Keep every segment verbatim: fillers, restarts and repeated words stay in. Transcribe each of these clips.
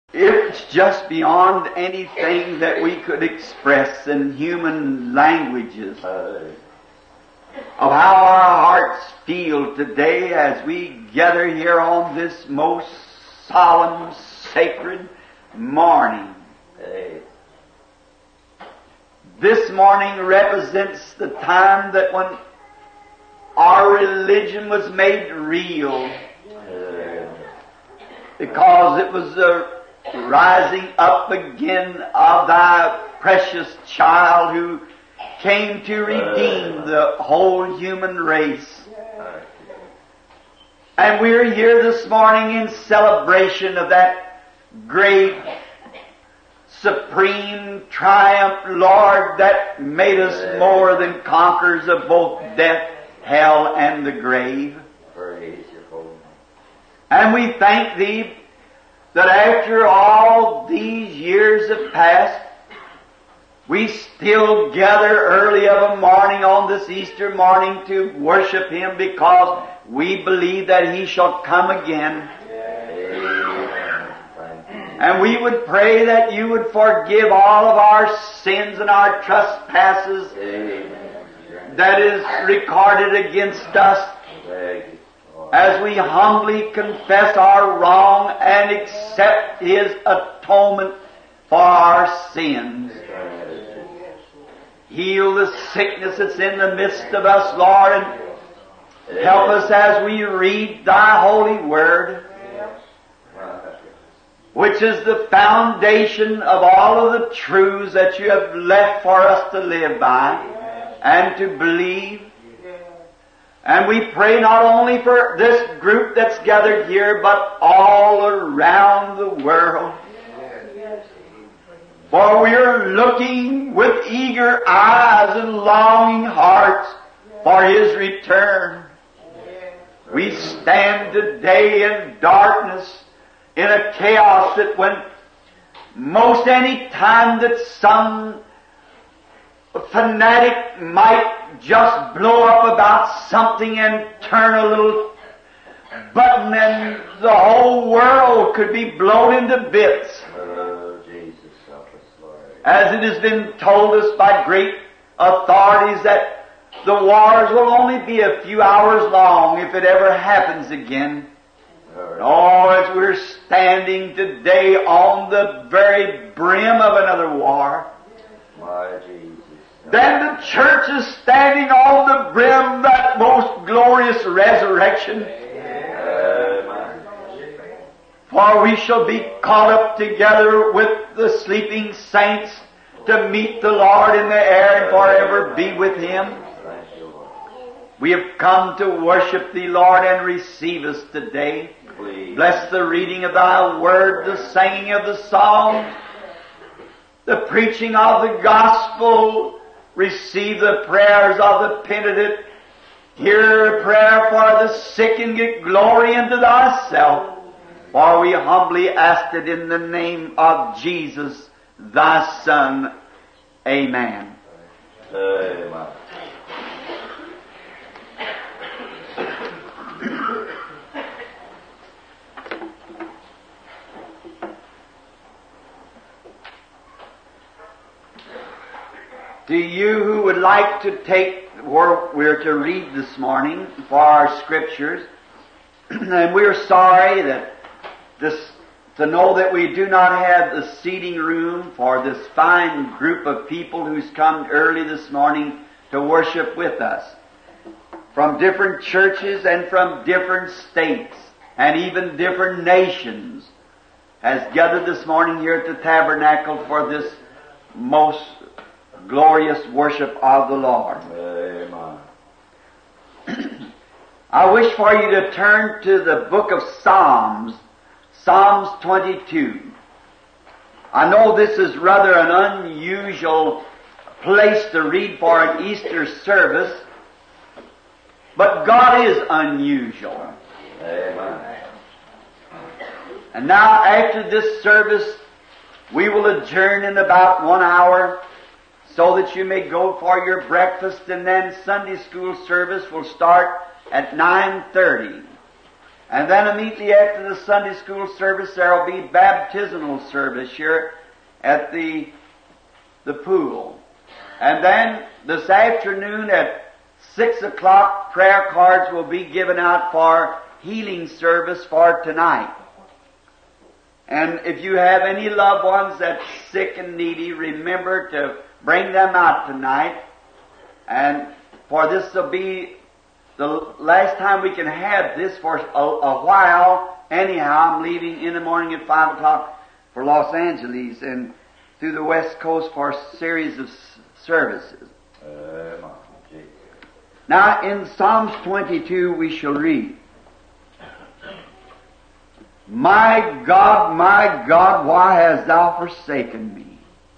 It's just beyond anything that we could express in human languages of how our hearts feel today as we gather here on this most solemn, sacred morning. This morning represents the time that when our religion was made real, because it was a rising up again of thy precious child who came to redeem the whole human race. And we're here this morning in celebration of that great, supreme triumph, Lord, that made us more than conquerors of both death, hell, and the grave. And we thank Thee that after all these years have passed, we still gather early of a morning on this Easter morning to worship Him, because we believe that He shall come again. And we would pray that You would forgive all of our sins and our trespasses that is recorded against us, as we humbly confess our wrong and accept His atonement for our sins. Heal the sickness that's in the midst of us, Lord, and help us as we read Thy holy Word, which is the foundation of all of the truths that You have left for us to live by and to believe. And we pray not only for this group that's gathered here, but all around the world. For we are looking with eager eyes and longing hearts for His return. We stand today in darkness, in a chaos that when most any time that some fanatic might just blow up about something and turn a little button and the whole world could be blown into bits. Oh, Jesus, help us, Lord. As it has been told us by great authorities that the wars will only be a few hours long if it ever happens again. Oh, as we're standing today on the very brim of another war, My Jesus. then the church is standing on the brim of that most glorious resurrection. Amen. For we shall be caught up together with the sleeping saints to meet the Lord in the air and forever be with Him. Thank you, Lord. We have come to worship Thee, Lord, and receive us today. Please. Bless the reading of Thy Word, the singing of the psalms, the preaching of the gospel. Receive the prayers of the penitent. Hear a prayer for the sick and get glory into Thyself. For we humbly ask it in the name of Jesus, Thy Son. Amen. Amen. To you who would like to take where we're to read this morning for our scriptures, and we're sorry that this, to know that we do not have the seating room for this fine group of people who's come early this morning to worship with us, from different churches and from different states and even different nations, has gathered this morning here at the tabernacle for this most glorious worship of the Lord. Amen. I wish for you to turn to the book of Psalms, Psalms twenty-two. I know this is rather an unusual place to read for an Easter service, but God is unusual. Amen. And now after this service, we will adjourn in about one hour, so that you may go for your breakfast, and then Sunday school service will start at nine thirty. And then immediately after the Sunday school service, there will be baptismal service here at the, the pool. And then this afternoon at six o'clock, prayer cards will be given out for healing service for tonight. And if you have any loved ones that's sick and needy, remember to bring them out tonight. And for this will be the last time we can have this for a, a while. Anyhow, I'm leaving in the morning at five o'clock for Los Angeles and through the West Coast for a series of services. Amen. Now, in Psalms twenty-two we shall read, My God, my God, why hast thou forsaken me?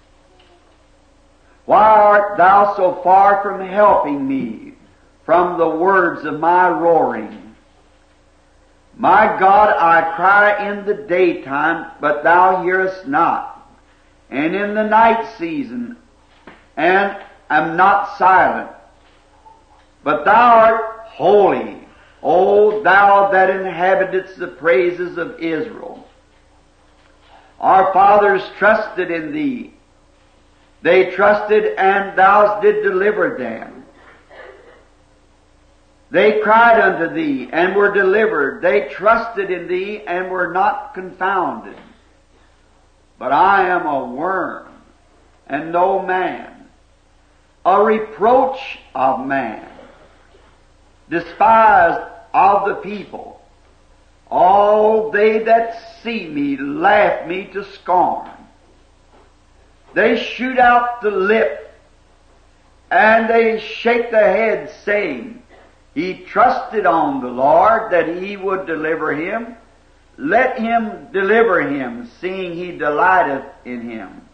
Why art thou so far from helping me from the words of my roaring? My God, I cry in the daytime, but thou hearest not, and in the night season, and am not silent. But thou art holy, O thou that inhabitest the praises of Israel. Our fathers trusted in thee. They trusted, and thou did deliver them. They cried unto thee, and were delivered. They trusted in thee, and were not confounded. But I am a worm, and no man, a reproach of man, despised of the people. All they that see me laugh me to scorn. They shoot out the lip, and they shake their heads, saying, He trusted on the Lord that He would deliver him. Let Him deliver him, seeing He delighteth in him.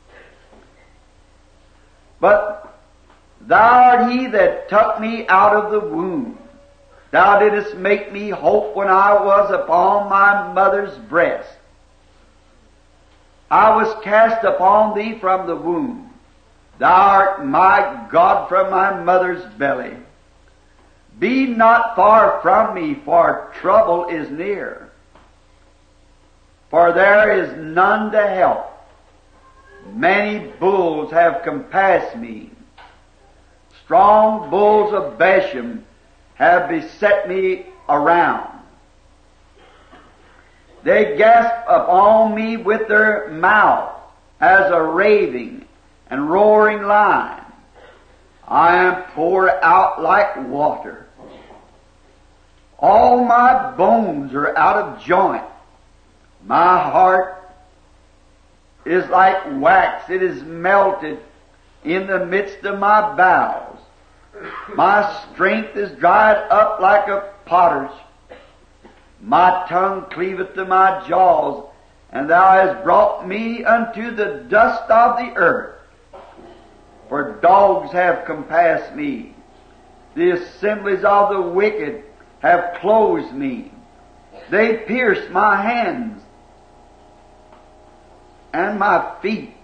But thou art He that took me out of the womb. Thou didst make me hope when I was upon my mother's breast. I was cast upon Thee from the womb. Thou art my God from my mother's belly. Be not far from me, for trouble is near. For there is none to help. Many bulls have compassed me. Strong bulls of Bashan have beset me around. They gasp upon me with their mouth as a raving and roaring lion. I am poured out like water. All my bones are out of joint. My heart is like wax. It is melted in the midst of my bowels. My strength is dried up like a potter's. My tongue cleaveth to my jaws, and Thou hast brought me unto the dust of the earth. For dogs have compassed me. The assemblies of the wicked have closed me. They pierced my hands and my feet.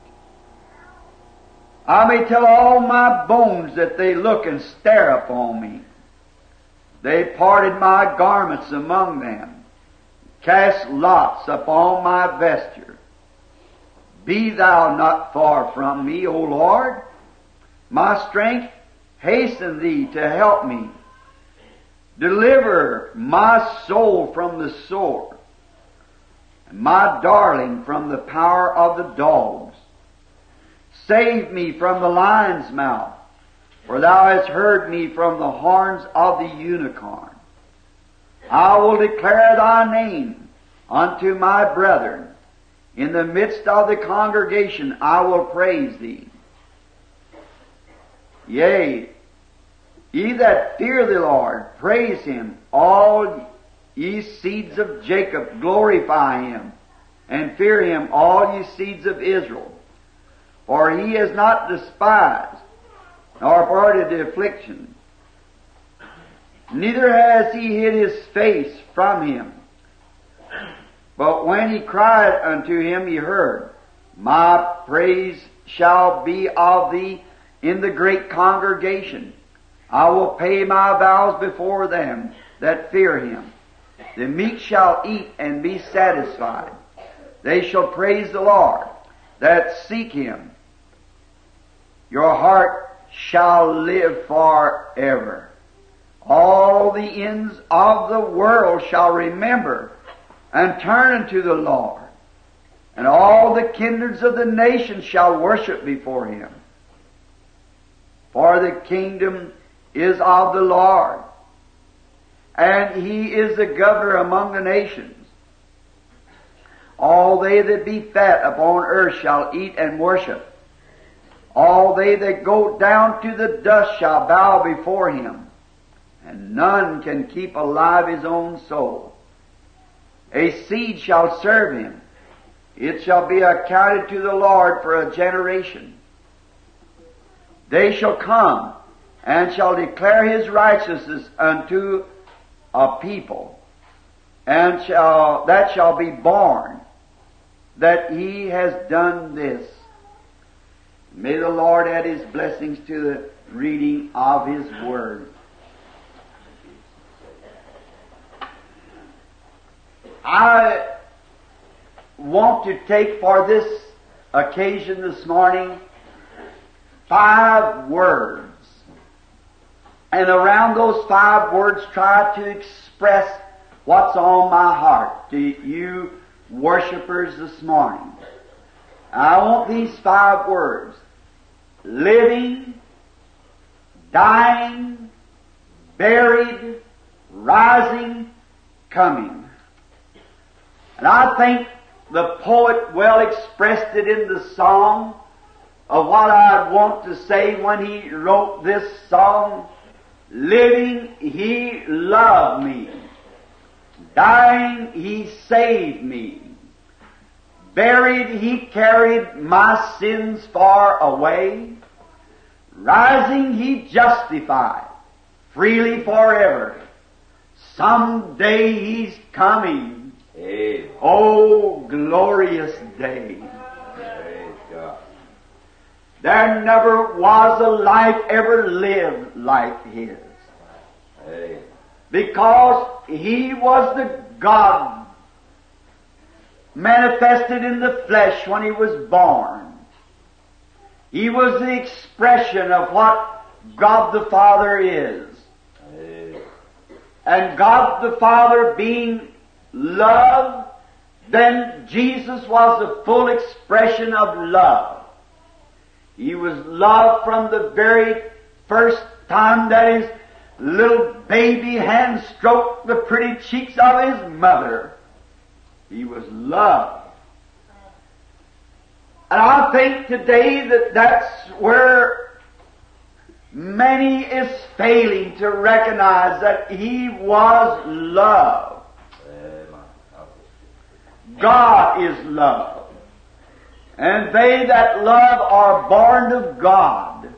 I may tell all my bones that they look and stare upon me. They parted my garments among them, cast lots upon my vesture. Be Thou not far from me, O Lord. My strength, hasten Thee to help me. Deliver my soul from the sword, and my darling from the power of the dogs. Save me from the lion's mouth, for Thou hast heard me from the horns of the unicorn. I will declare Thy name unto my brethren. In the midst of the congregation I will praise Thee. Yea, ye that fear the Lord, praise Him. All ye seeds of Jacob, glorify Him, and fear Him, all ye seeds of Israel. For He is not despised, nor parted the affliction. Neither has He hid His face from him. But when he cried unto Him, He heard. My praise shall be of Thee in the great congregation. I will pay my vows before them that fear Him. The meek shall eat and be satisfied. They shall praise the Lord that seek Him. Your heart shall live forever. All the ends of the world shall remember and turn unto the Lord. And all the kindreds of the nations shall worship before Him. For the kingdom is of the Lord, and He is the governor among the nations. All they that be fat upon earth shall eat and worship. All they that go down to the dust shall bow before Him, and none can keep alive his own soul. A seed shall serve Him. It shall be accounted to the Lord for a generation. They shall come and shall declare His righteousness unto a people, and shall that shall be born, that He has done this. May the Lord add His blessings to the reading of His Word. I want to take for this occasion this morning five words, and around those five words try to express what's on my heart to you worshipers this morning. I want these five words: living, dying, buried, rising, coming. And I think the poet well expressed it in the song of what I want to say when he wrote this song. Living, He loved me. Dying, He saved me. Buried, He carried my sins far away. Rising, He justified freely forever. Someday He's coming. Amen. Oh, glorious day. Praise God. There never was a life ever lived like His. Amen. Because He was the God manifested in the flesh when He was born. He was the expression of what God the Father is. Amen. And God the Father being love, then Jesus was the full expression of love. He was love from the very first time that His little baby hand stroked the pretty cheeks of His mother. He was love. And I think today that that's where many is failing to recognize that He was love. God is love. And they that love are born of God.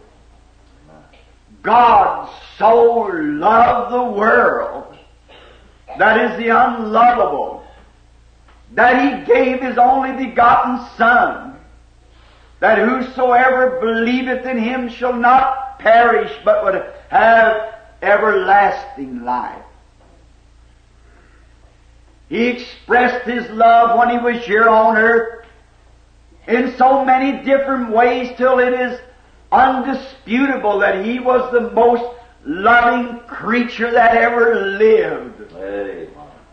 God so loved the world, that is the unlovable, that He gave His only begotten Son, that whosoever believeth in Him shall not perish, but would have everlasting life. He expressed His love when He was here on earth in so many different ways till it is undisputable that He was the most loving creature that ever lived. Amen.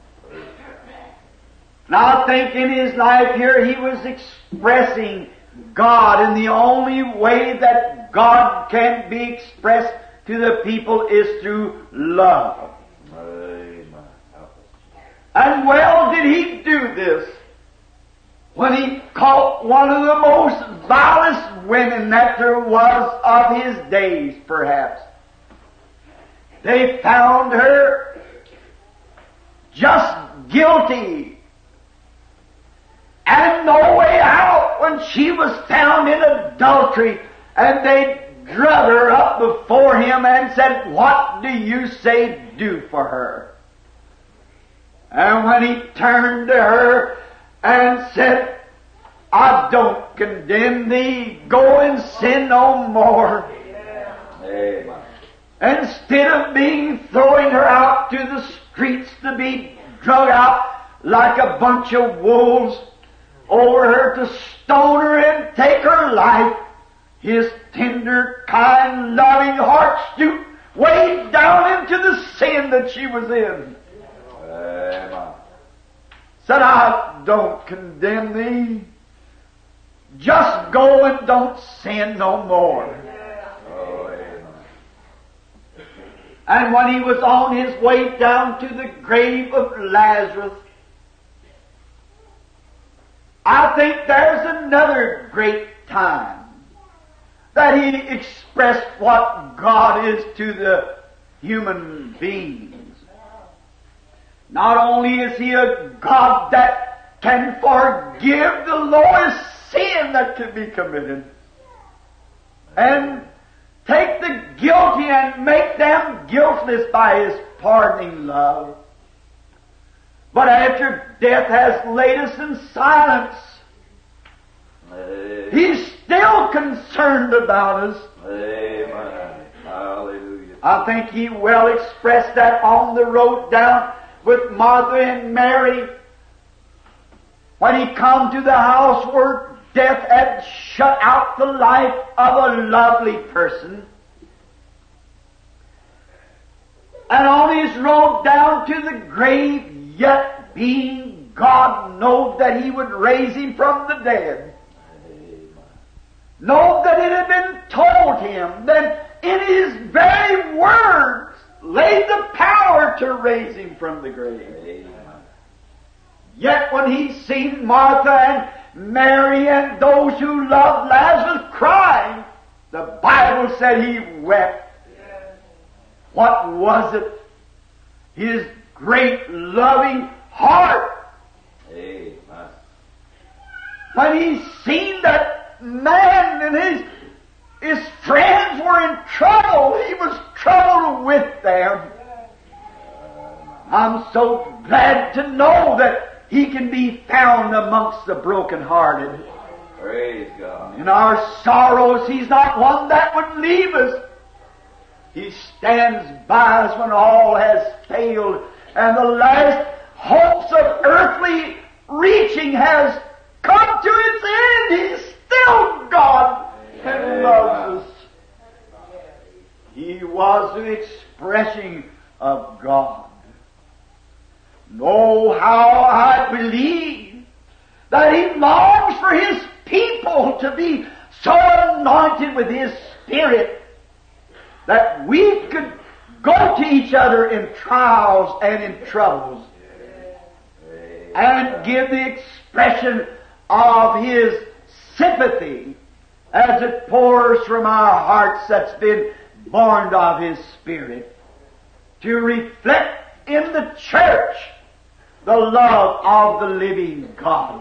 And I think in His life here He was expressing God in the only way that God can be expressed to the people is through love. Amen. And well did He do this when He caught one of the most vilest women that there was of His days, perhaps. They found her just guilty and no way out when she was found in adultery, and they drug her up before Him and said, "What do you say do for her?" And when He turned to her and said, "I don't condemn thee, go and sin no more." Amen. Instead of being throwing her out to the streets to be drug out like a bunch of wolves over her to stone her and take her life. His tender, kind, loving heart stooped way down into the sin that she was in. Amen. Said, I don't condemn thee. Just go and don't sin no more. Oh, amen. And when he was on his way down to the grave of Lazarus, I think there's another great time that he expressed what God is to the human beings. Not only is he a God that can forgive the lowest sin that can be committed, and take the guilty and make them guiltless by his pardoning love. But after death has laid us in silence, Amen. he's still concerned about us. Amen. Hallelujah. I think he well expressed that on the road down with Martha and Mary when he come to the house where death had shut out the life of a lovely person. And on his road down to the grave, yet being God, knowed that he would raise him from the dead. Amen. Know that it had been told him that in his very words lay the power to raise him from the grave. Amen. Yet when he seen Martha and Mary and those who loved Lazarus crying, the Bible said he wept. What was it? His great loving heart. Amen. When he seen that man and his his friends were in trouble, he was troubled with them. I'm so glad to know that he can be found amongst the brokenhearted. Praise God. In our sorrows, he's not one that would leave us. He stands by us when all has failed and the last hopes of earthly reaching has come to its end. He's still God and loves us. He was the expression of God. Know how I believe that he longs for his people to be so anointed with his Spirit that we could go to each other in trials and in troubles and give the expression of his sympathy as it pours from our hearts that's been born of his Spirit to reflect in the church the love of the living God.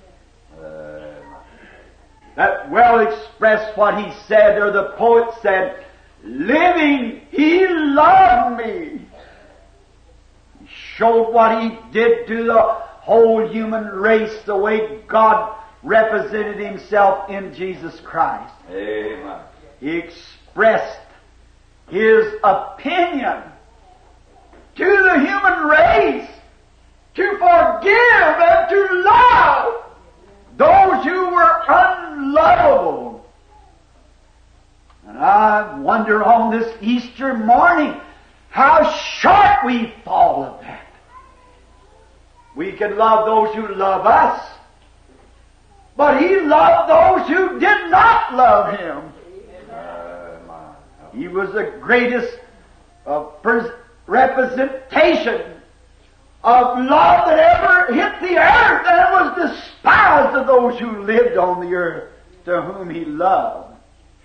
That well expressed what he said, or the poet said, living, he loved me. He showed what he did to the whole human race, the way God represented himself in Jesus Christ. Amen. He expressed his opinion to the human race to forgive and to love those who were unlovable. And I wonder on this Easter morning how short we fall of that. We can love those who love us, but he loved those who did not love him. He was the greatest uh, pres- representation of love that ever hit the earth, and was despised of those who lived on the earth, to whom he loved.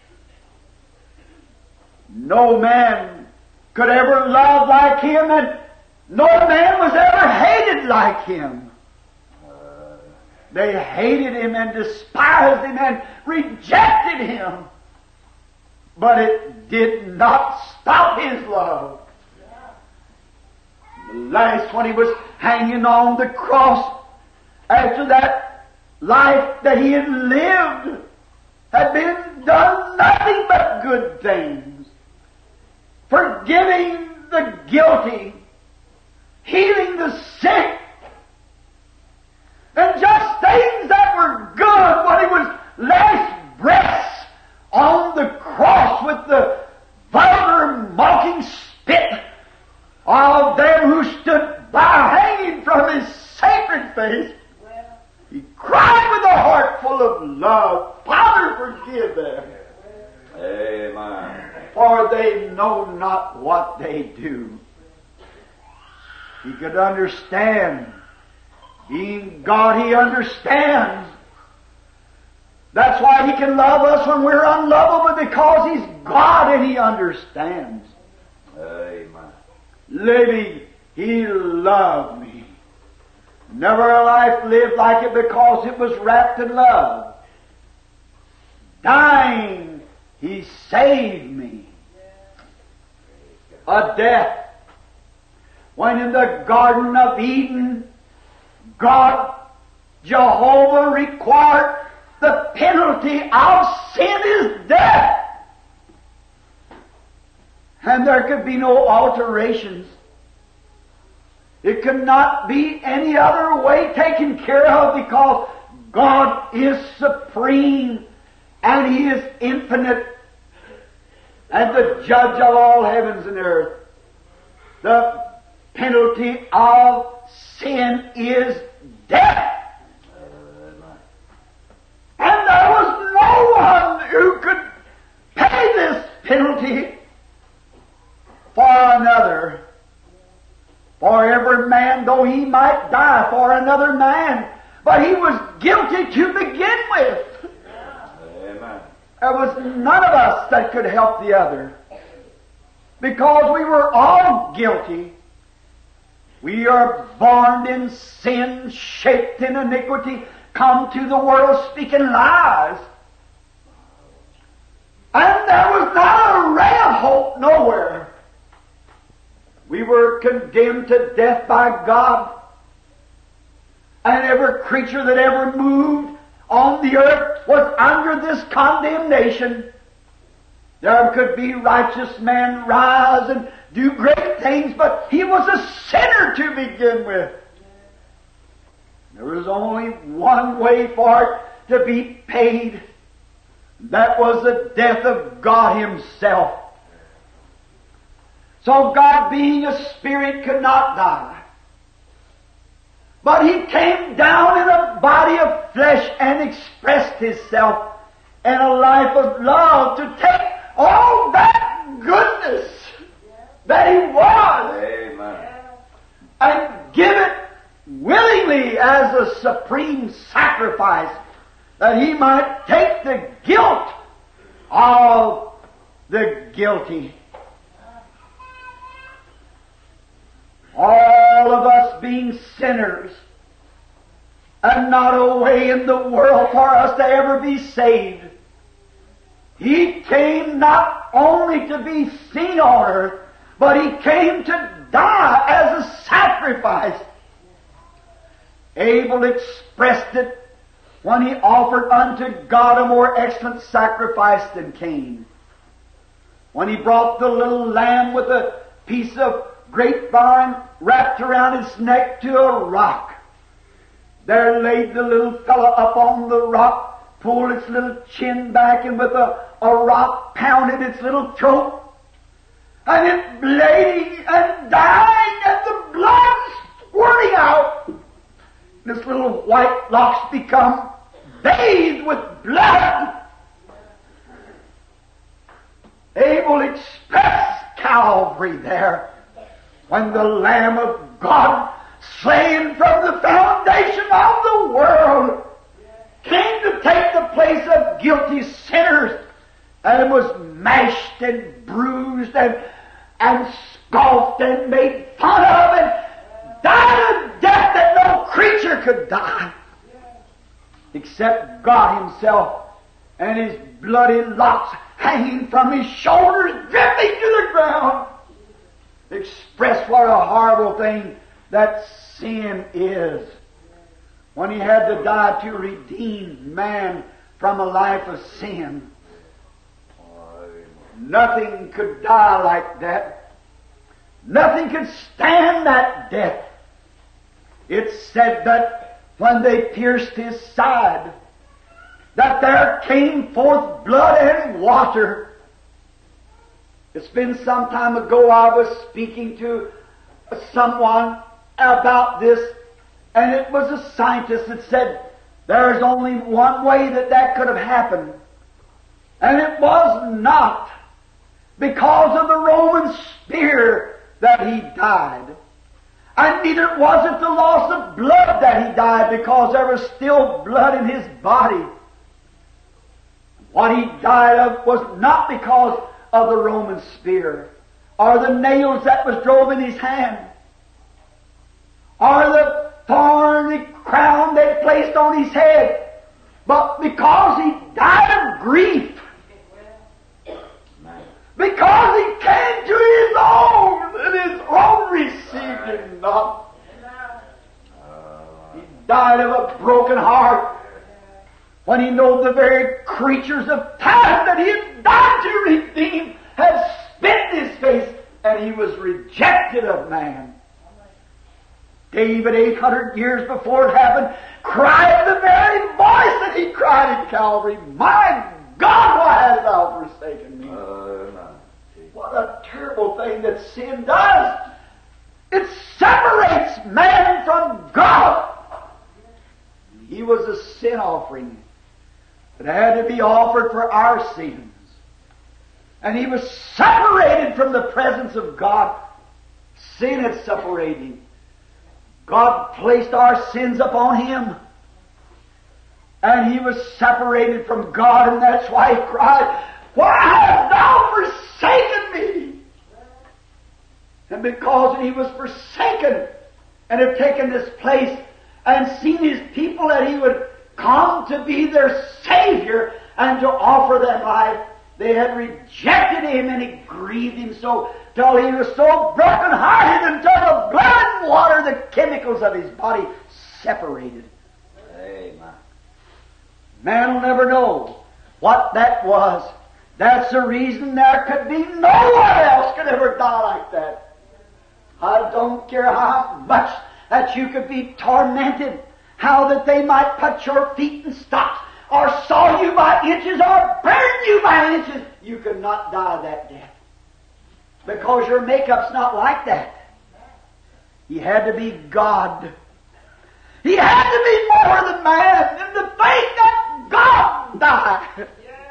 No man could ever love like him, and no man was ever hated like him. They hated him and despised him and rejected him, but it did not stop his love. The last, when he was hanging on the cross, after that life that he had lived had been done nothing but good things, forgiving the guilty, healing the sick, and just things that were good when He was last breaths on the cross with the vulgar mocking spit of them who stood by hanging from His sacred face. He cried with a heart full of love, Father, forgive them. Amen. For they know not what they do. He could understand. Being God, He understands. That's why He can love us when we're unlovable, because He's God and He understands. Amen. Living, He loved me. Never a life lived like it because it was wrapped in love. Dying, He saved me. A death. When in the Garden of Eden, God, Jehovah, required the penalty of sin is death. And there could be no alterations. It could not be any other way taken care of, because God is supreme and He is infinite and the judge of all heavens and earth. The penalty of sin is death. And there was no one who could pay this penalty for another. For every man, though he might die for another man, but he was guilty to begin with. Amen. There was none of us that could help the other, because we were all guilty. We are born in sin, shaped in iniquity, come to the world speaking lies. And there was not a ray of hope nowhere. We were condemned to death by God. And every creature that ever moved on the earth was under this condemnation. There could be righteous men rise and do great things, but he was a sinner to begin with. There was only one way for it to be paid. That was the death of God Himself. So God, being a Spirit, could not die. But He came down in a body of flesh and expressed Himself in a life of love to take all that goodness that He was, Amen. and give it willingly as a supreme sacrifice, that He might take the guilt of the guilty. All of us being sinners, and not a way in the world for us to ever be saved. He came not only to be seen on earth, but He came to die as a sacrifice. Abel expressed it when he offered unto God a more excellent sacrifice than Cain. When he brought the little lamb with a piece of grapevine wrapped around its neck to a rock. There laid the little fellow up on the rock, pulled its little chin back, and with a, a rock pounded its little throat. And it bleeding and dying, and the blood squirting out. This little white locks become bathed with blood. Abel expressed Calvary there, when the Lamb of God, slain from the foundation of the world, came to take the place of guilty sinners, and was mashed and bruised and, and scoffed and made fun of, and died a death that no creature could die except God Himself, and His bloody locks hanging from His shoulders, dripping to the ground. Express what a horrible thing that sin is. When He had to die to redeem man from a life of sin. Nothing could die like that. Nothing could stand that death. It said that when they pierced His side, that there came forth blood and water. It's been some time ago I was speaking to someone about this, and it was a scientist that said there's only one way that that could have happened, and it was not because of the Roman spear that he died. And neither was it the loss of blood that he died, because there was still blood in his body. What he died of was not because of the Roman spear, or the nails that was drove in his hand, or the thorny crown they placed on his head, but because he died of grief. Because he came to his own, and his own received him not. He died of a broken heart when he knew the very creatures of time that he had died to redeem had spit in his face, and he was rejected of man. David, eight hundred years before it happened, cried the very voice that he cried at Calvary, "My God, why hast thou forsaken me?" What a terrible thing that sin does! It separates man from God. He was a sin offering that had to be offered for our sins. And he was separated from the presence of God. Sin had separated him. God placed our sins upon him. And he was separated from God, and that's why he cried, "Why hast thou forsaken me?" And because he was forsaken and had taken this place and seen his people that he would come to be their Savior and to offer them life, they had rejected him, and it grieved him so till he was so broken-hearted until the blood and water, the chemicals of his body, separated. Amen. Man will never know what that was. That's the reason there could be no one else could ever die like that. I don't care how much that you could be tormented, how that they might put your feet in stocks, or saw you by inches, or burn you by inches. You could not die that death, because your makeup's not like that. He had to be God. He had to be more than man in the faith that God died.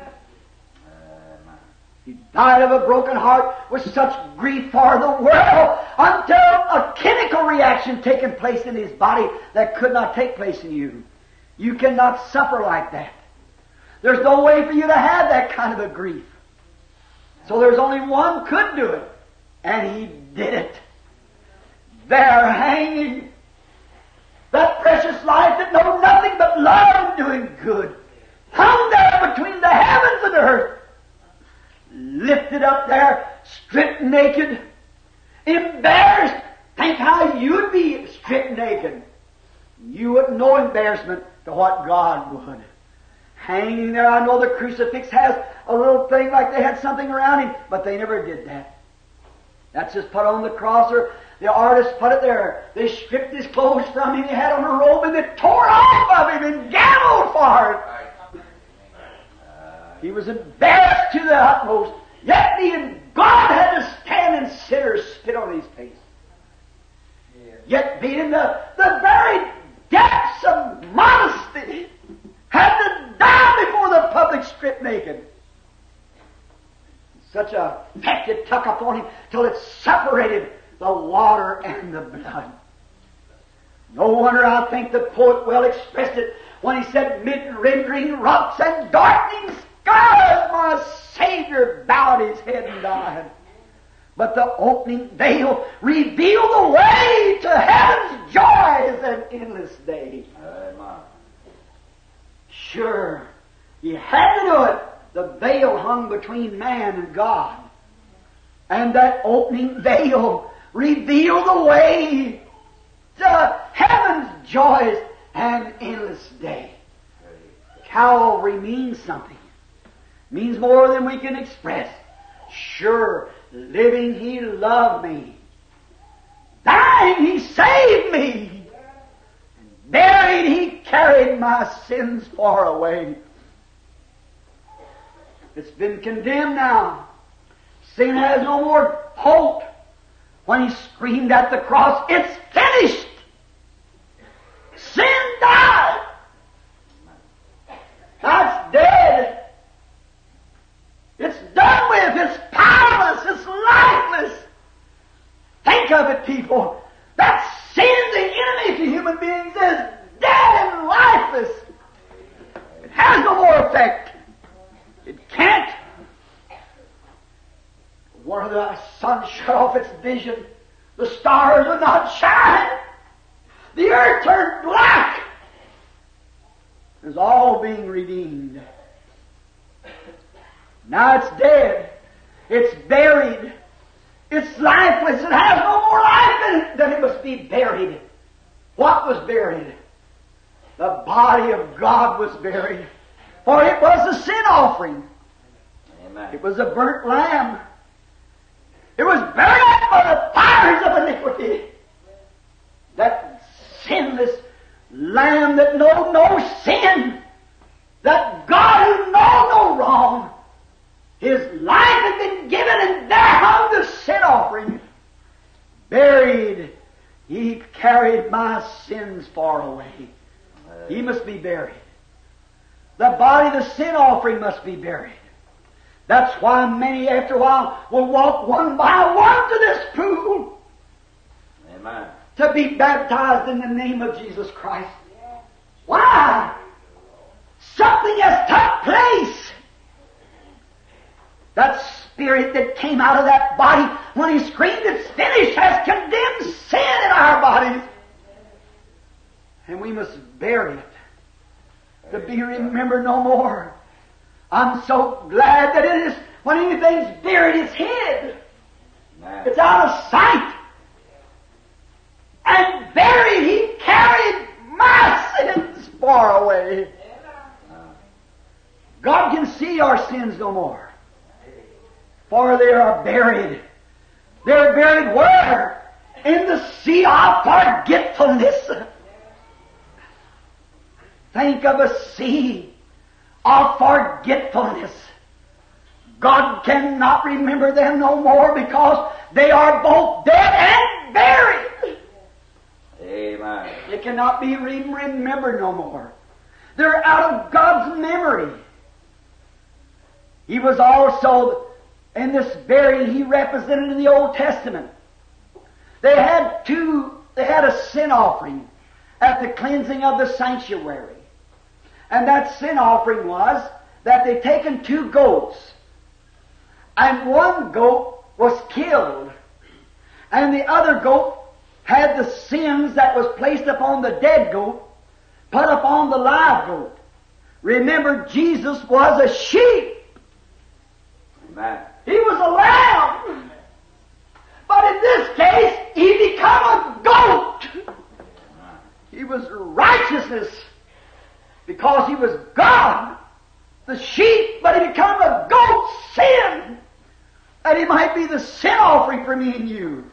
He died of a broken heart with such grief for the world until a chemical reaction taken place in his body that could not take place in you. You cannot suffer like that. There's no way for you to have that kind of a grief. So there's only one could do it, and he did it. There hanging, that precious life that knows nothing but love and doing good, hung there between the heavens and the earth, lifted up there, stripped naked, embarrassed. Think how you'd be stripped naked. You wouldn't know embarrassment to what God would. Hanging there, I know the crucifix has a little thing like they had something around him, but they never did that. That's just put on the cross, or the artist put it there. They stripped his clothes from him, he had on a robe, and they tore off of him and gambled for it. He was embarrassed to the utmost, yet being God had to stand and sinners spit on his face. Yet being the, the very depths of modesty, had to die before the public stripped naked. Such a effect it took upon him till it separated the water and the blood. No wonder I think the poet well expressed it when he said, "Mid rending rocks and darkening skies, my Savior bowed his head and died. But the opening veil revealed the way to heaven's joys and endless day." Amen. Sure, he had to do it. The veil hung between man and God. And that opening veil revealed the way to heaven's joys and endless day. Calvary means something. Means more than we can express. Sure, living He loved me. dying, He saved me. Buried, He carried my sins far away. It's been condemned now. Sin has no more hope. When He screamed at the cross, it's finished. Sin died. That's dead. It's done with. It's powerless. It's lifeless. Think of it, people. That sin, the enemy to human beings, is dead and lifeless. It has no more effect. It can't. Were the sun shut off its vision, the stars would not shine. The earth turned black. It's all being redeemed. Now it's dead. It's buried. It's lifeless. It has no more life in it. Then it must be buried. What was buried? The body of God was buried. For it was a sin offering. Amen. It was a burnt lamb. It was buried up by the fires of iniquity. That sinless Lamb that know no sin. That God who know no wrong. His life had been given, and there hung the sin offering. Buried. He carried my sins far away. He must be buried. The body, the sin offering, must be buried. That's why many, after a while, will walk one by one to this pool. Amen. To be baptized in the name of Jesus Christ. Why? Something has took place. That spirit that came out of that body when he screamed, "It's finished," has condemned sin in our bodies. And we must bury it, to be remembered no more. I'm so glad that it is, when anything's buried, it's hid. Amen. It's out of sight. And buried, He carried my sins far away. God can see our sins no more, for they are buried. They're buried where? In the sea of forgetfulness. Think of a sea of forgetfulness. God cannot remember them no more because they are both dead and buried. Amen. They cannot be re- remembered no more. They're out of God's memory. He was also, in this burying, He represented in the Old Testament. They had two, they had a sin offering at the cleansing of the sanctuary. And that sin offering was that they'd taken two goats, and one goat was killed, and the other goat had the sins that was placed upon the dead goat put upon the live goat. Remember, Jesus was a sheep. Amen. He was a lamb. But in this case, He became a goat. He was righteousness because He was God, the sheep, but He became a goat, sin, that He might be the sin offering for me and you.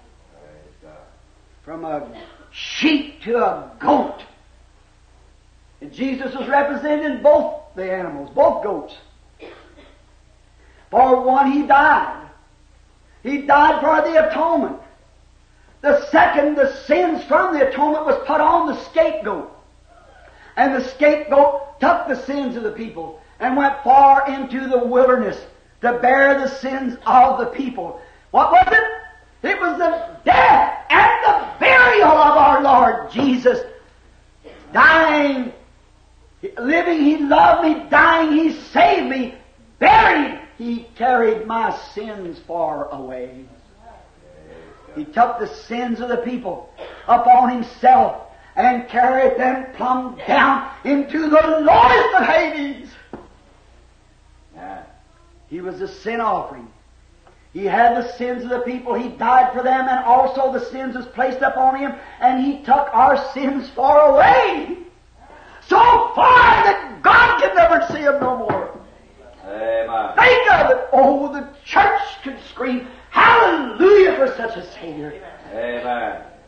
From a sheep to a goat. And Jesus was represented in both the animals, both goats. For one, He died. He died for the atonement. The second, the sins from the atonement was put on the scapegoat. And the scapegoat took the sins of the people and went far into the wilderness to bear the sins of the people. What was it? It was the death and the burial of our Lord Jesus. Dying, living, He loved me. Dying, He saved me. Buried, He carried my sins far away. He took the sins of the people upon Himself and carried them plumb down into the lowest of Hades. Yeah. He was a sin offering. He had the sins of the people. He died for them, and also the sins was placed upon Him, and He took our sins far away. So far that God can never see them no more. Amen. Think of it. Oh, the church could scream, "Hallelujah" for such a Savior. Amen.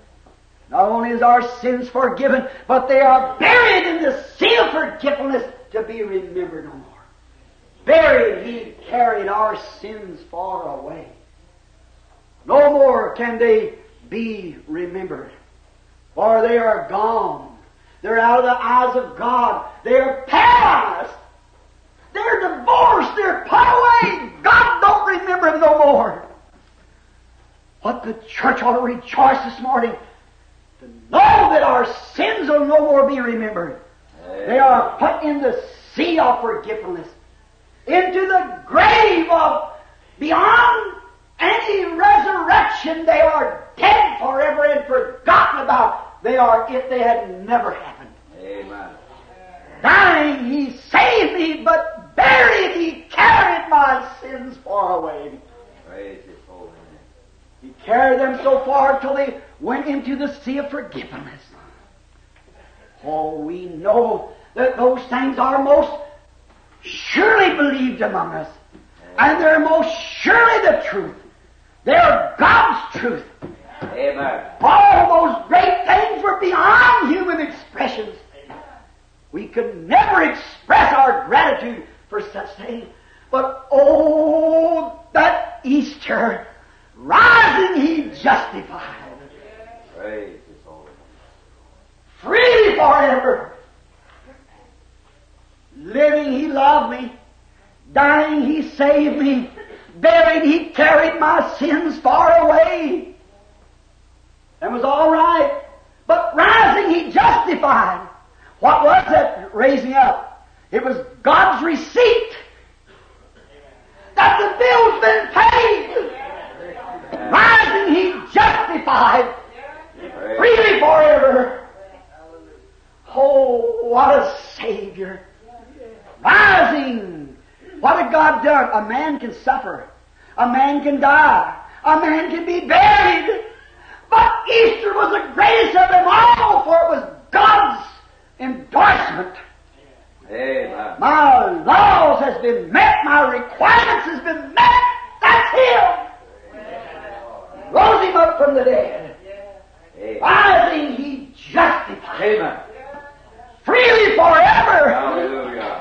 sins forgiven, but they are buried in the sea of forgetfulness to be remembered no more. Buried, He carried our sins far away. No more can they be remembered, for they are gone. They're out of the eyes of God. They're paralyzed. They're divorced. They're put away. God don't remember them no more. What the church ought to rejoice this morning, to know that our sins will no more be remembered. They are put in the sea of forgetfulness, into the grave of beyond any resurrection. They are dead forever and forgotten about. They are if they had never happened. Amen. Dying, He saved me, but buried, He carried my sins far away. Praise His holy name. He carried them so far till they went into the sea of forgiveness. Oh, we know that those things are most surely believed among us. And they're most surely the truth. They're God's truth. Amen. All those great things were beyond human expressions. We could never express our gratitude for such things. But oh, that Easter, rising He justified. Praise His holy name. Free forever. Living, He loved me. Dying, He saved me. Buried, He carried my sins far away. That was all right. But rising, He justified. What was that raising up? It was God's receipt that the bill's been paid. Rising, He justified. Freely forever. Oh, what a Savior. Rising. What had God done? A man can suffer. A man can die. A man can be buried. But Easter was the greatest of them all, for it was God's endorsement. Amen. My laws has been met. My requirements has been met. That's Him. Rose Him up from the dead. Amen. Rising, He justified. Amen. Freely forever. Hallelujah.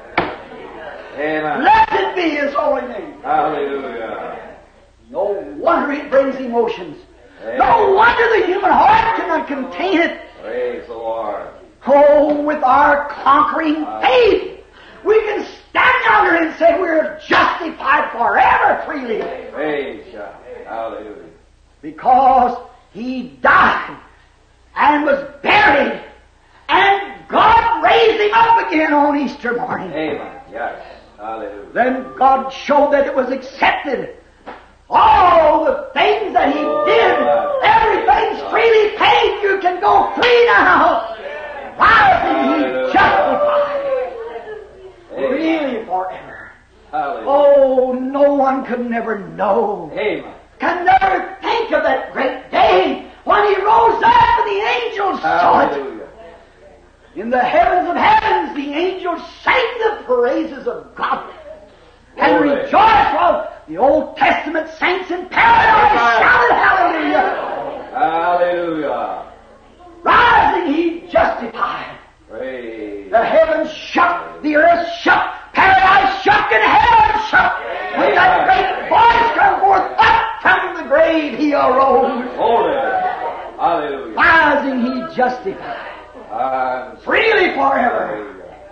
Amen. Blessed be His holy name. Hallelujah. No wonder it brings emotions. Amen. No wonder the human heart cannot contain it. Praise the Lord. Oh, with our conquering faith, we can stand yonder and say we're justified forever freely. Praise God. Hallelujah. Because He died and was buried, and God raised Him up again on Easter morning. Amen. Yes. Hallelujah. Then God showed that it was accepted. All the things that He did, everything's freely paid. You can go free now. Rising, He justified. Really forever. Hallelujah. Oh, no one could never know. Amen. Can never think of that great day when He rose up and the angels saw it. Hallelujah. In the heavens of heavens, the angels sang the praises of God and Glory. rejoiced while the Old Testament saints in paradise shouted hallelujah. Hallelujah. Rising, He justified. Praise. The heavens shook, the earth shook, paradise shook, and heaven shook. When that great voice come forth up from the grave, He arose. Holy. Hallelujah. Rising, He justified. And Freely forever.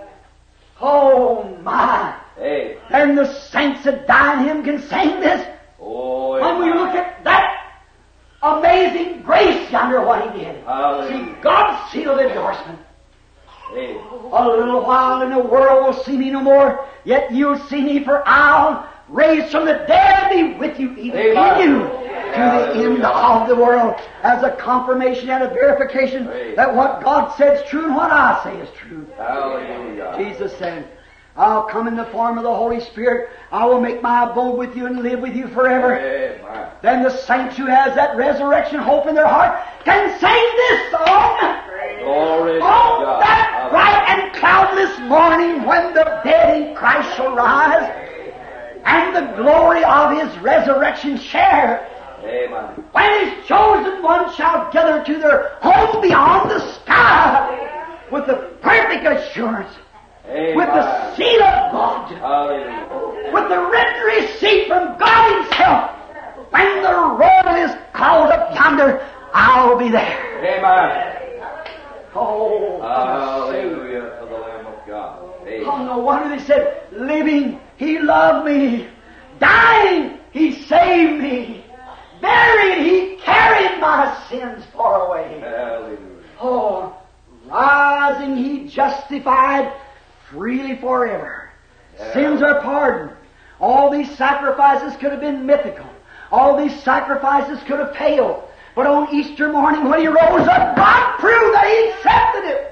Oh my. Hey. And the saints that die in Him can sing this. Oh, When we look at that amazing grace yonder, what He did. Hallelujah. See, God's sealed endorsement. Hey. A little while and the world will see me no more, yet you'll see me, for I'll raise from the dead be with you, even Amen. in you, to the end of the world, as a confirmation and a verification Praise that what God says is true and what I say is true. Hallelujah. Jesus said, I'll come in the form of the Holy Spirit. I will make my abode with you and live with you forever. Amen. Then the saints who has that resurrection hope in their heart can sing this song. Glory to On God. that bright and cloudless morning when the dead in Christ shall rise and the glory of His resurrection share, Amen. When His chosen ones shall gather to their home beyond the sky with the perfect assurance, Amen. with the seal of God, Hallelujah. with the written receipt from God Himself. When the roll is called up yonder, I'll be there. Amen. Oh, Hallelujah to the Lamb of God. Amen. oh, no wonder they said, living, He loved me. Dying, He saved me. Buried, He carried my sins far away. Hallelujah. Oh, rising, He justified freely forever. Yeah. Sins are pardoned. All these sacrifices could have been mythical. All these sacrifices could have failed. But on Easter morning when He rose up, God proved that He accepted it.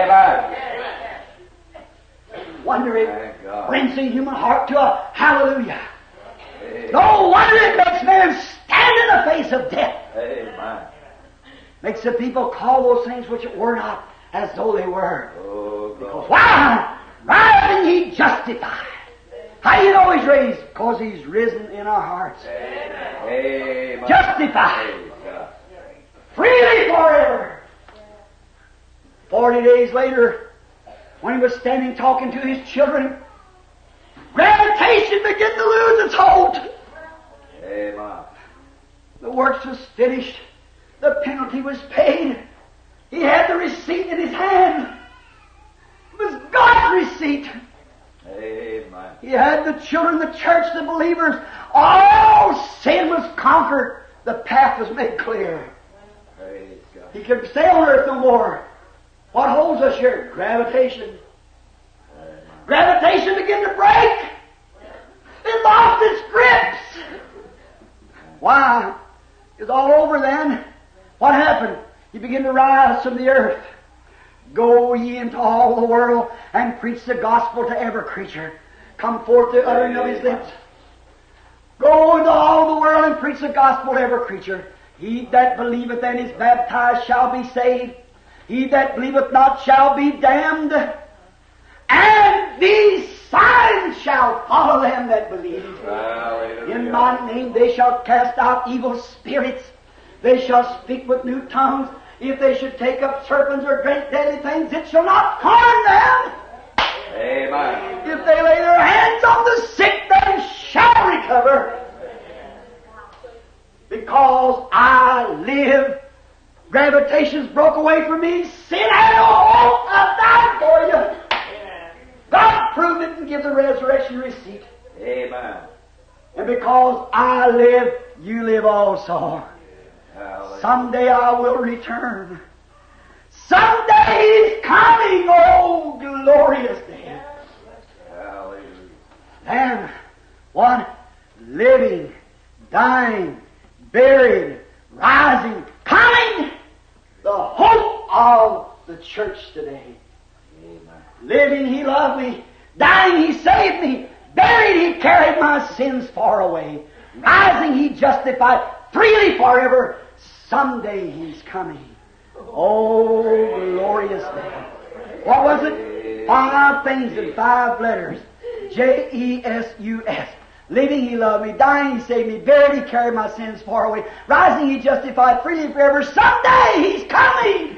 Amen. Wonder it Thank God. brings the human heart to a hallelujah. Amen. No wonder it makes men stand in the face of death. Amen. Makes the people call those things which were not as though they were. Oh, God. Why? Rising, He justified. How do you know He's raised? Because He's risen in our hearts. Amen. Justified. Praise God. Freely forever. Forty days later, when He was standing talking to His children, gravitation began to lose its hold. Amen. The works was finished. The penalty was paid. He had the receipt in His hand. It was God's receipt. Amen. He had the children, the church, the believers. All sin was conquered. The path was made clear. Praise God. He could stay on earth no more. What holds us here? Gravitation. Amen. Gravitation began to break. It lost its grips. Why? It's all over then. What happened? He began to rise from the earth. Go ye into all the world and preach the gospel to every creature. Come forth the uttering of His lips. Go into all the world and preach the gospel to every creature. He that believeth and is baptized shall be saved. He that believeth not shall be damned. And these signs shall follow them that believe. Hallelujah. In my name they shall cast out evil spirits. They shall speak with new tongues. If they should take up serpents or great deadly things, it shall not harm them. Amen. If they lay their hands on the sick, they shall recover. Because I live, gravitation's broke away from me. Sin had no hope. I died for you. God proved it and give the resurrection receipt. Amen. And because I live, you live also. Hallelujah. Someday I will return. Someday He's coming. Oh, glorious day. Hallelujah. And what? Living, dying, buried, rising, coming. The hope of the church today. Amen. Living, He loved me. Dying, He saved me. Buried, He carried my sins far away. Rising, He justified freely forever. Someday He's coming. Oh, glorious day. What was it? Five things in five letters. J E S U S. Living, He loved me. Dying, He saved me. Buried, He carried my sins far away. Rising, He justified freely forever. Someday He's coming.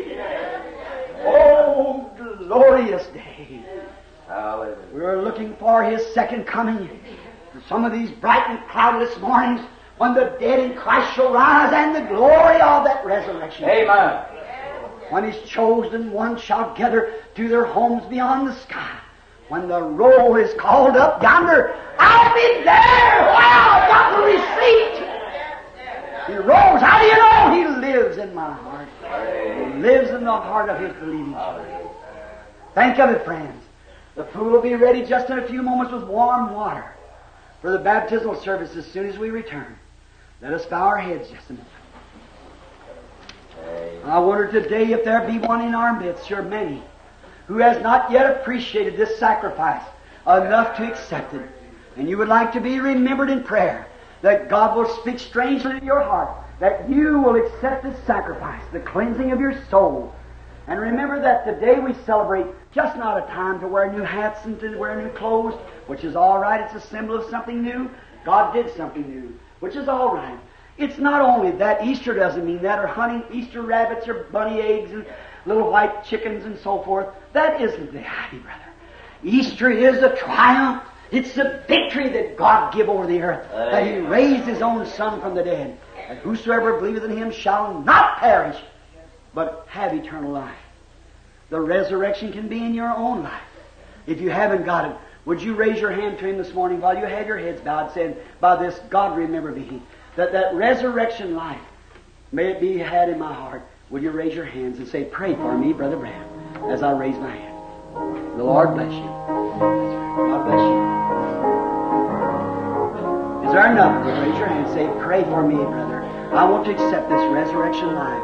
Oh, glorious day. Hallelujah. We're looking for His second coming. Some of these bright and cloudless mornings when the dead in Christ shall rise and the glory of that resurrection. Amen. When His chosen ones shall gather to their homes beyond the sky. When the roll is called up yonder, I'll be there. Wow, I got the receipt. He rose. How do you know? He lives in my heart. He lives in the heart of His believing children. Think of it, friends. The food will be ready just in a few moments with warm water for the baptismal service as soon as we return. Let us bow our heads just a minute. I wonder today if there be one in our midst, sure many, who has not yet appreciated this sacrifice enough to accept it. And you would like to be remembered in prayer, that God will speak strangely to your heart, that you will accept this sacrifice, the cleansing of your soul. And remember that today we celebrate just not a time to wear new hats and to wear new clothes, which is all right. It's a symbol of something new. God did something new, which is all right. It's not only that. Easter doesn't mean that, or hunting Easter rabbits or bunny eggs and little white chickens and so forth. That isn't the idea, brother. Easter is a triumph. It's the victory that God give over the earth, that He raised His own Son from the dead, and whosoever believeth in Him shall not perish, but have eternal life. The resurrection can be in your own life. If you haven't got it, would you raise your hand to Him this morning while you had your heads bowed, saying, by this God remember me, that that resurrection life, may it be had in my heart. Will you raise your hands and say, pray for me, Brother Branham, as I raise my hand. The Lord bless you. God bless you. Is there another? Raise your hand and say, pray for me, brother. I want to accept this resurrection life.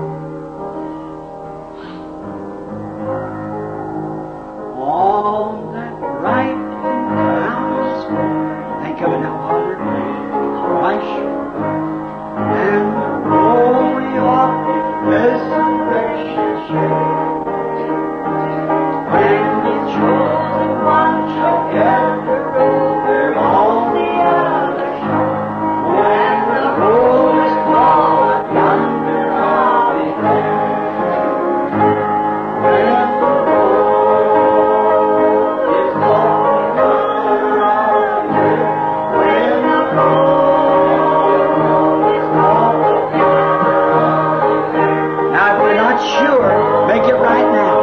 On that bright and boundless road. Think of it now, Father. Christ and the glory of resurrection shade. When the chosen one shall gather over on the other shore, when the roll is called yonder, I'll be there. When the roll is called yonder, I'll be there. When the roll is called yonder, I'll be there. Now, if we're not sure, make it right now.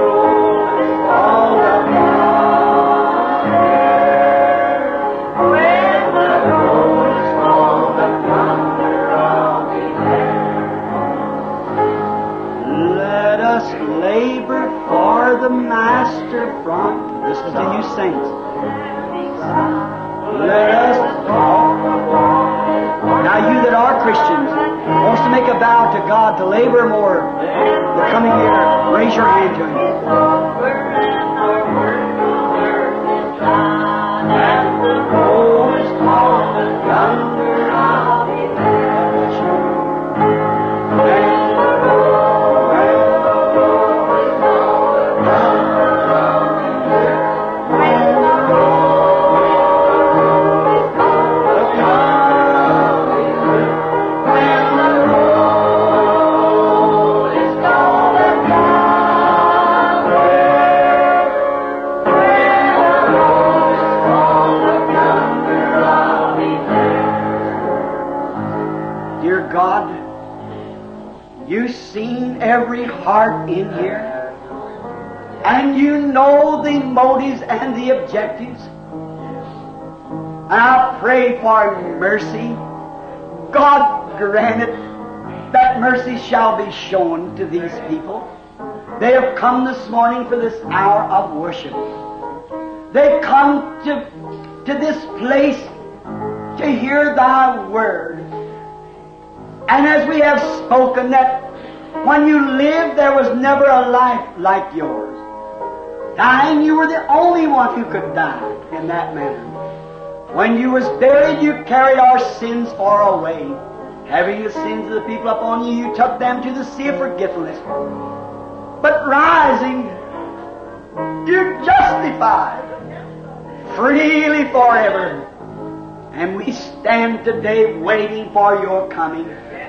Labor for the Master from, this is to you saints. Let us talk. Now you that are Christians, wants to make a vow to God to labor more the coming year, raise your hand to Him. And the road is called yonder, I'll be there. You've seen every heart in here, and you know the motives and the objectives. And I pray for mercy. God grant it that mercy shall be shown to these people. They have come this morning for this hour of worship. They've come to, to this place to hear Thy Word. And as we have spoken that when you lived there was never a life like yours. Dying, you were the only one who could die in that manner. When you was buried, you carried our sins far away. Having the sins of the people upon you, you took them to the sea of forgetfulness. But rising, you justified freely forever. And we stand today waiting for your coming.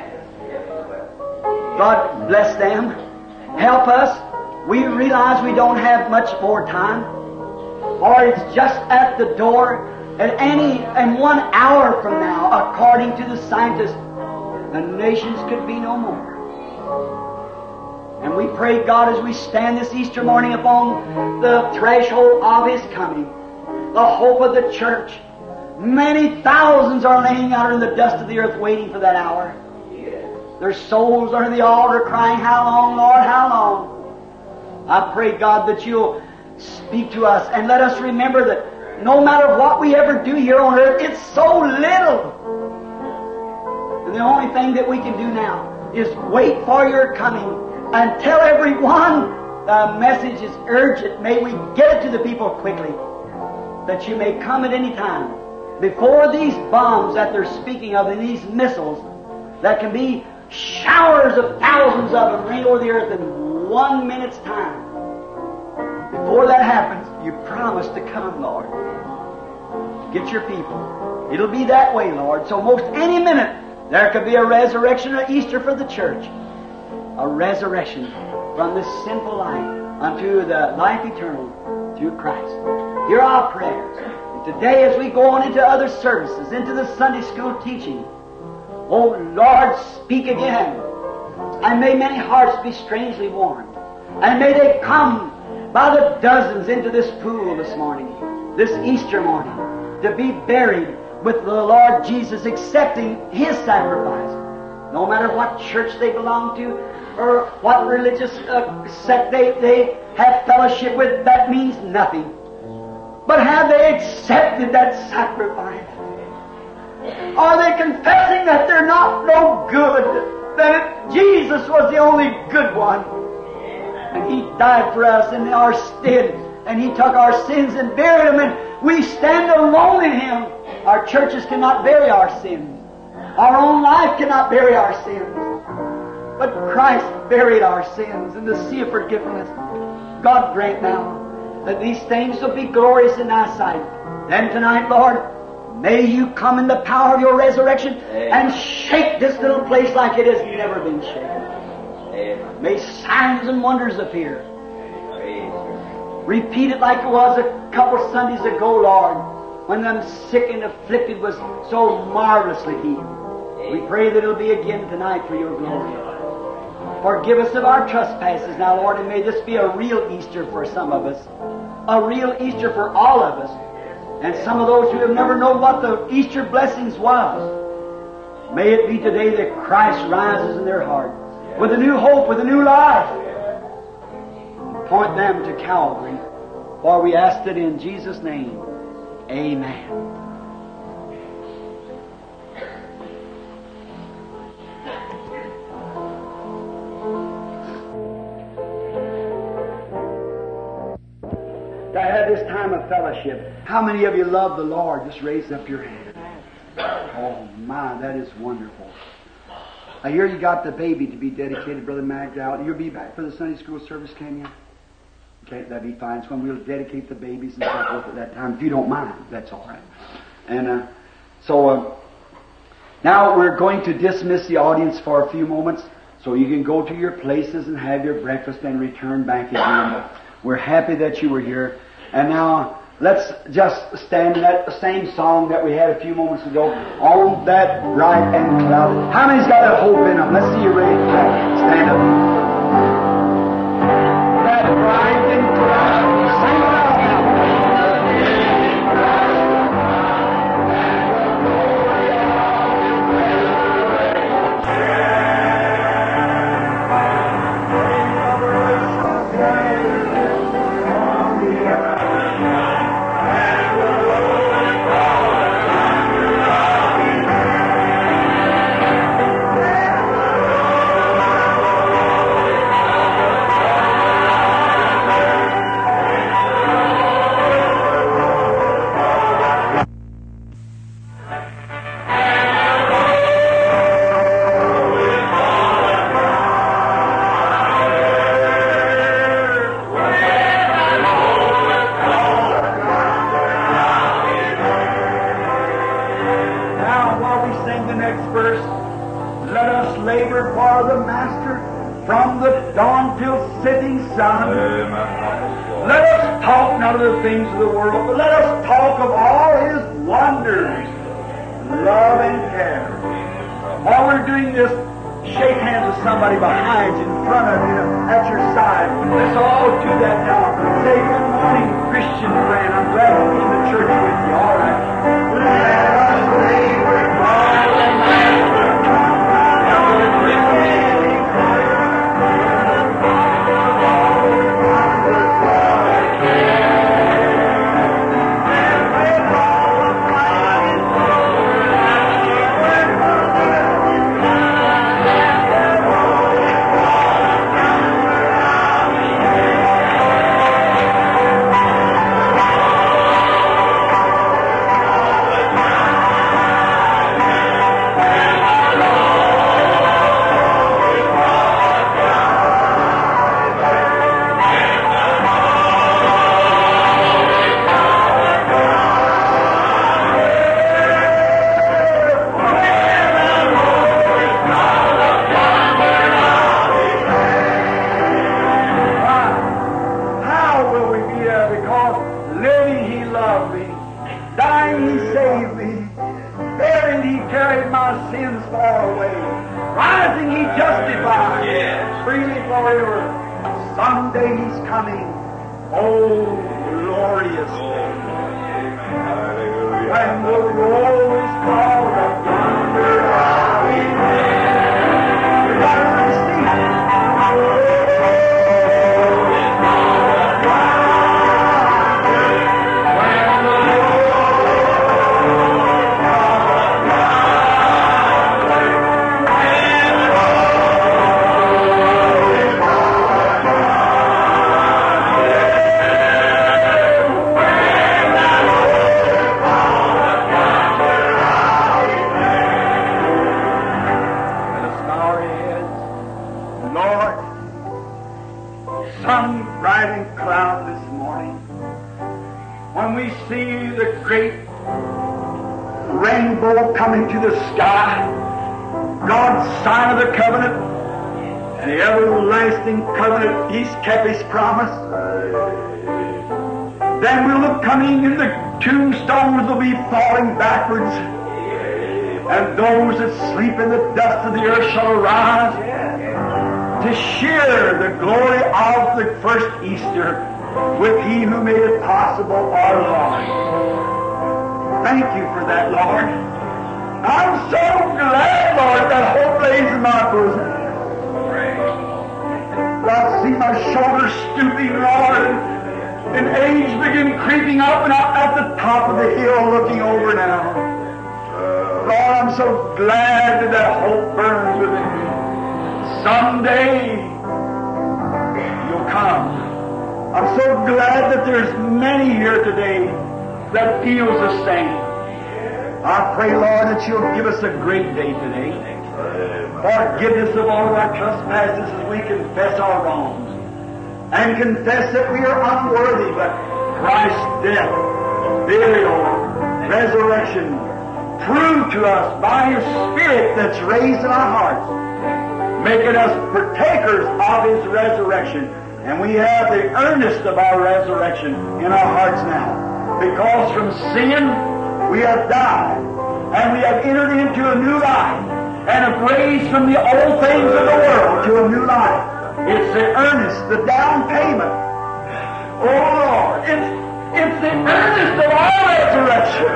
God bless them. Help us. We realize we don't have much more time, or it's just at the door. At any and one hour from now, according to the scientists, the nations could be no more. And we pray, God, as we stand this Easter morning upon the threshold of His coming, the hope of the church. Many thousands are laying out in the dust of the earth waiting for that hour. Their souls are in the altar crying, how long, Lord, how long? I pray, God, that You'll speak to us and let us remember that no matter what we ever do here on earth, it's so little. And the only thing that we can do now is wait for Your coming and tell everyone the message is urgent. May we get it to the people quickly, that You may come at any time. Before these bombs that they're speaking of and these missiles that can be showers of thousands of them rain over the earth in one minute's time. Before that happens, You promise to come, Lord. Get Your people. It'll be that way, Lord. So most any minute There could be a resurrection or Easter for the church. A resurrection from this sinful life unto the life eternal through Christ. Hear our prayers. And today as we go on into other services, into the Sunday school teaching, oh Lord, speak again. And may many hearts be strangely warmed. And may they come by the dozens into this pool this morning, this Easter morning, to be buried with the Lord Jesus, accepting His sacrifice. No matter what church they belong to or what religious uh, sect they, they have fellowship with, that means nothing. But have they accepted that sacrifice? Are they confessing that they're not no good? That Jesus was the only good one? And He died for us in our stead, and He took our sins and buried them, and we stand alone in Him. Our churches cannot bury our sins. Our own life cannot bury our sins. But Christ buried our sins in the sea of forgiveness. God grant now that these things will be glorious in Thy sight. Then tonight, Lord, may You come in the power of Your resurrection and shake this little place like it has never been shaken. Amen. May signs and wonders appear. Repeat it like it was a couple Sundays ago, Lord, when them sick and afflicted was so marvelously healed. We pray that it'll be again tonight for Your glory. Forgive us of our trespasses now, Lord, and may this be a real Easter for some of us. A real Easter for all of us. And some of those who have never known what the Easter blessings was. May it be today that Christ rises in their heart with a new hope, with a new life. Point them to Calvary. For we ask it in Jesus' name. Amen. To have this time of fellowship. How many of you love the Lord? Just raise up your hand. Oh my, that is wonderful. I hear you got the baby to be dedicated, Brother Magdal. You'll be back for the Sunday school service, can you? Okay, that'd be fine. It's when we'll dedicate the babies and so forth at that time. If you don't mind, that's all right. And uh, so uh, now we're going to dismiss the audience for a few moments so you can go to your places and have your breakfast and return back again. We're happy that you were here. And now let's just stand in that same song that we had a few moments ago, On That Bright and Clouded. How many's got that hope in them? Let's see you ready. Stand up. That bright and clouded. Sing it out now. Things of the world, but let us talk of all His wonders, love and care. While we're doing this, shake hands with somebody behind you, in front of you, at your side. Let's all do that now. Say, good morning, Christian friend. I'm glad to be in the church with you. All right. Let us labor for the Master. loved me. Dying, He saved me. Buried, He carried my sins far away. Rising, He justified. Yes. Freely forever. Someday He's coming. Oh, glorious day. Hallelujah. When the roll is called up yonder, we gotta receive. Coming to the sky, God's sign of the covenant, and the everlasting covenant, He's kept His promise. Then we'll look coming, and the tombstones will be falling backwards, and those that sleep in the dust of the earth shall arise to share the glory of the first Easter with He who made it possible, our Lord. Thank you for that, Lord. I'm so glad, Lord, that hope lays in my bosom. I see my shoulders stooping, Lord, and age begin creeping up, and I'm at the top of the hill looking over now. Lord, I'm so glad that that hope burns within me. Someday You'll come. I'm so glad that there's many here today that feels the same. I pray, Lord, that You'll give us a great day today. Forgiveness of all of our trespasses as we confess our wrongs. And confess that we are unworthy, but Christ's death, burial, resurrection, prove to us by His Spirit that's raised in our hearts, making us partakers of His resurrection. And we have the earnest of our resurrection in our hearts now. Because from sin, we have died, and we have entered into a new life, and have raised from the old things of the world to a new life. It's the earnest, the down payment. Oh Lord, it's, it's the earnest of our resurrection.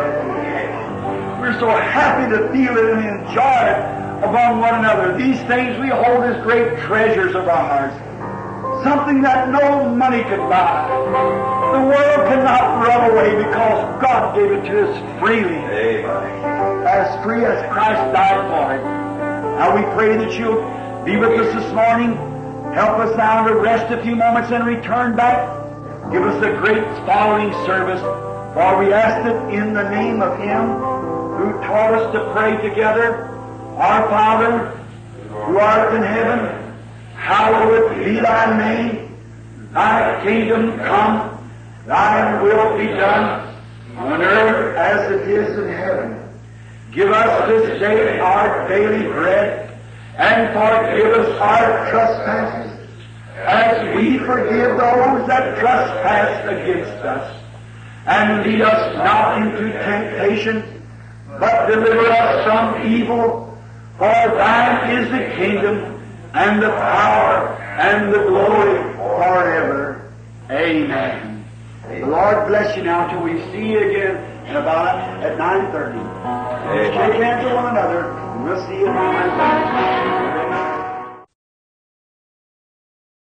We're so happy to feel it and enjoy it among one another. These things we hold as great treasures of our hearts. Something that no money could buy. The world cannot run away because God gave it to us freely. Amen. As free as Christ died for it. Now we pray that You'll be with us this morning. Help us now to rest a few moments and return back. Give us a great following service. For we ask it in the name of Him who taught us to pray together. Our Father, who art in heaven, hallowed be Thy name. Thy kingdom come. Thine will be done on earth as it is in heaven. Give us this day our daily bread, and forgive us our trespasses, as we forgive those that trespass against us. And lead us not into temptation, but deliver us from evil. For Thine is the kingdom, and the power, and the glory forever. Amen. The Lord bless you now till we see you again in about at nine thirty. Shake hands with one another, and we'll see you at nine thirty.